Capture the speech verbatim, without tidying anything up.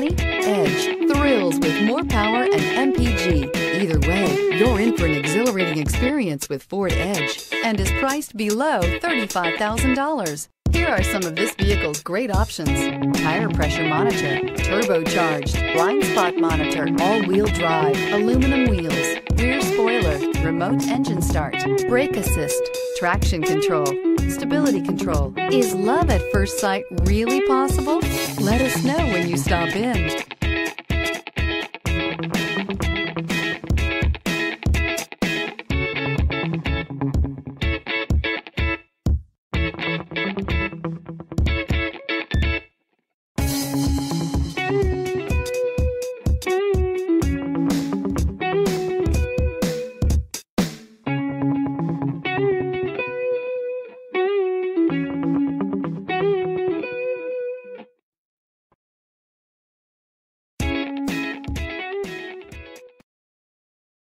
money? Edge thrills with more power and M P G. Either way, you're in for an exhilarating experience with Ford Edge and is priced below thirty-five thousand dollars. Here are some of this vehicle's great options: tire pressure monitor, turbocharged, blind spot monitor, all-wheel drive, aluminum wheels, rear spoiler, remote engine start, brake assist, traction control, stability control. Is love at first sight really possible?